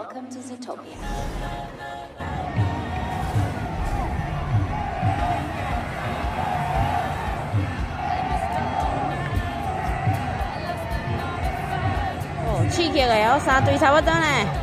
Welcome to Zootopia. 哦，刺激的哦，3队差不多呢。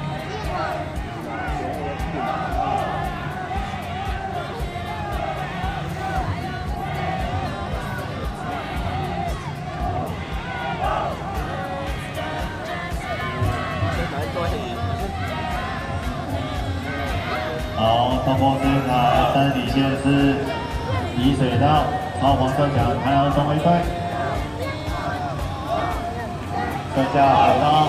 好，通过这一台三底线是宜水道超黄色奖台湾中卫队，射下海刀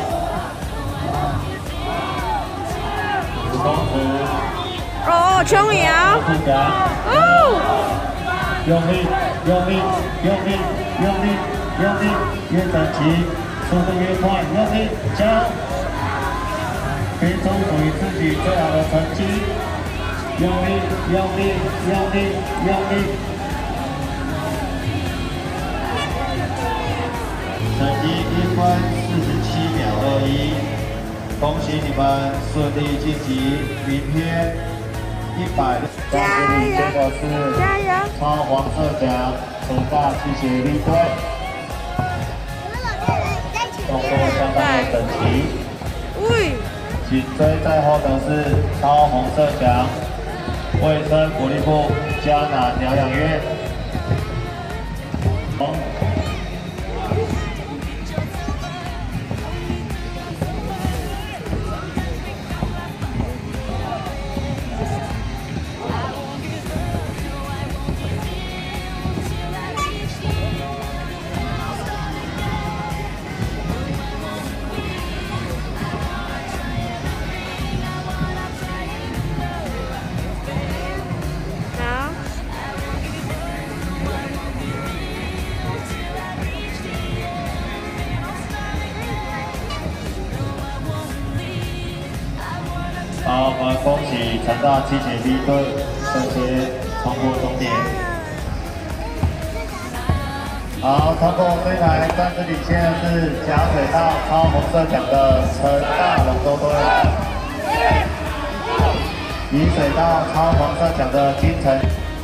5公尺。 哦，琼瑶。哦。 用力，用力，用力，用力，用力，越整齐，速度越快，用力，加油！拼出属于自己最好的成绩。 用力，用力，用力，用力！成绩1分47秒21，恭喜你们顺利晋级明天100。恭喜你，这个是超黄色奖成大器械力队，动作相当的整齐。紧追在后的是超红色奖。 卫生福利部迦南疗养院。好，我们恭喜成大器械B队这些通过终点。好，通过这台战士领先的是甲水道超红色奖的成大龙舟队，乙水道超黄色奖的金城。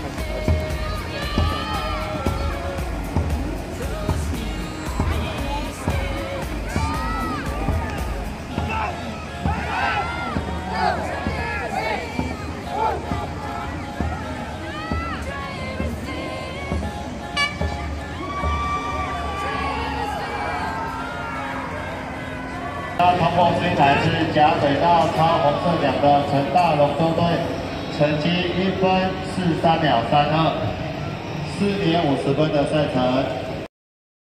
通过这一台是甲水道超红色奖的成大龙舟队，成绩1分43秒32，4点50分的赛程。